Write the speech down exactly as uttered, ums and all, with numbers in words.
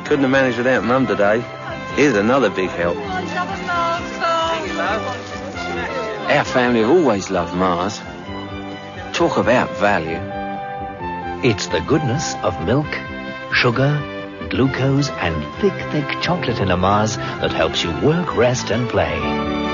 Couldn't have managed without Mum today. Here's another big help. Our family have always loved Mars. Talk about value. It's the goodness of milk, sugar, glucose and thick, thick chocolate in a Mars that helps you work, rest and play.